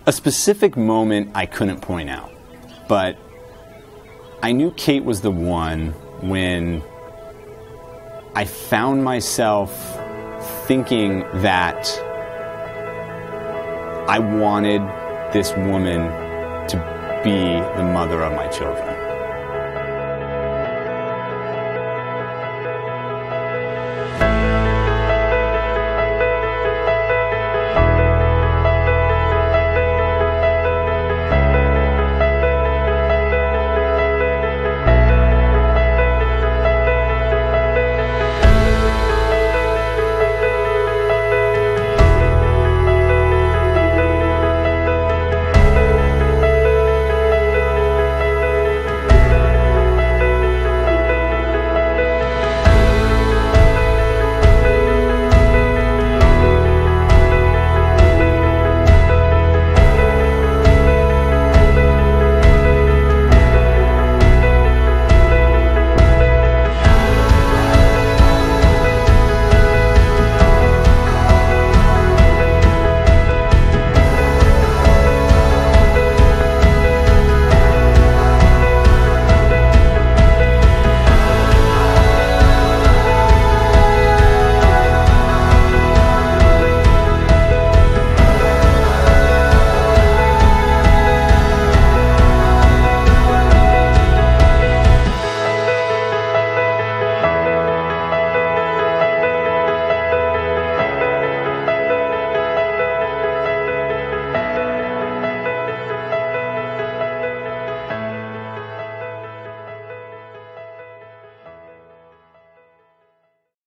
A specific moment I couldn't point out, but I knew Kate was the one when I found myself thinking that I wanted this woman to be the mother of my children.